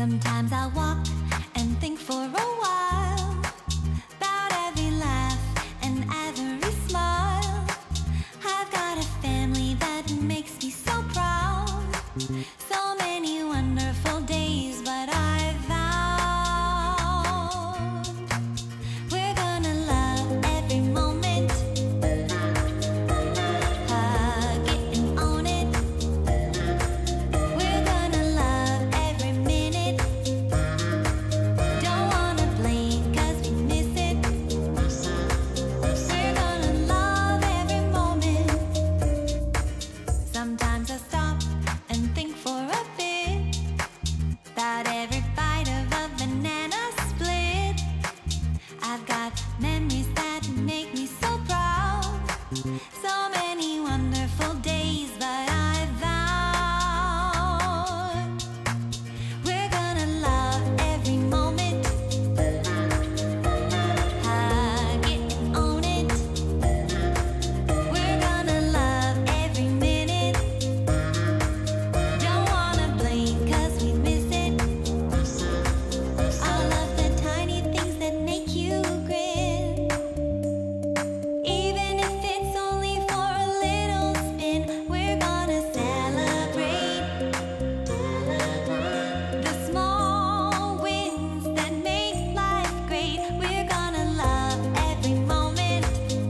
Sometimes I walk and think for a while about every laugh and every smile. I've got a family that makes me so proud. So many wonderful days, but I vowed we're gonna love every moment, hug it and own it. We're gonna love every minute, don't wanna blink 'cause we miss it. We're gonna love every moment. Sometimes I stop and think for a bit about every bite of a banana split. I've got memories that make me so proud. So many wonderful days, but I vowed we're gonna love every moment, hug it and own it. We're gonna love every minute, don't wanna blink 'cause we miss it. All of the tiny things that make you grin, even if it's only for a little spin. We're gonna celebrate the small wins that make life great. We're gonna love every moment,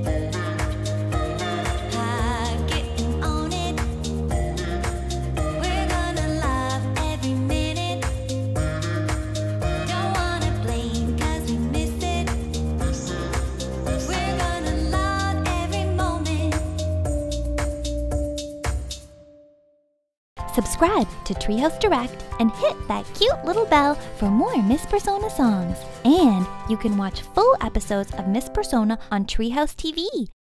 hug it and own it. We're gonna love every minute, don't wanna blink 'cause we miss it. We're gonna love every moment. Subscribe to Treehouse Direct and hit that cute little bell for more Miss Persona songs. And you can watch full episodes of Miss Persona on Treehouse TV.